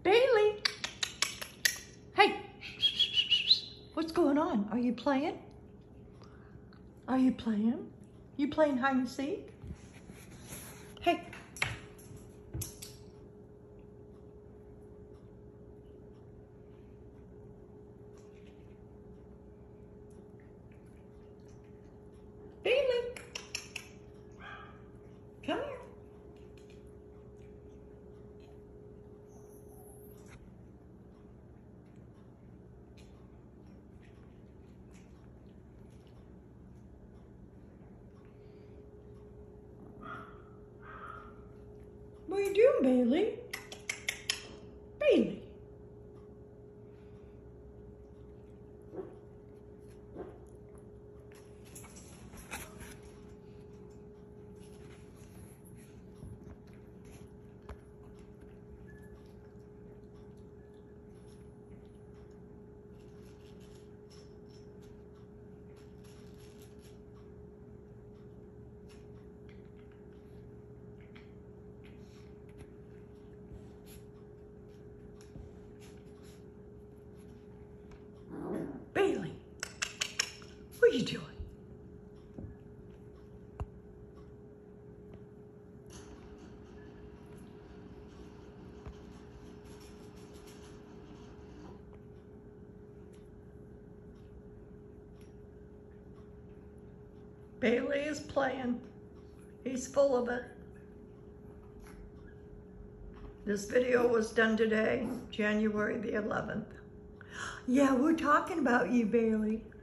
Bailey! Hey! What's going on? Are you playing? Are you playing? You playing hide and seek? Hey! Bailey! Come here. What are you doing, Bailey? Bailey. Bailey, what are you doing? Bailey is playing. He's full of it. This video was done today, January the 11th. Yeah, we're talking about you, Bailey.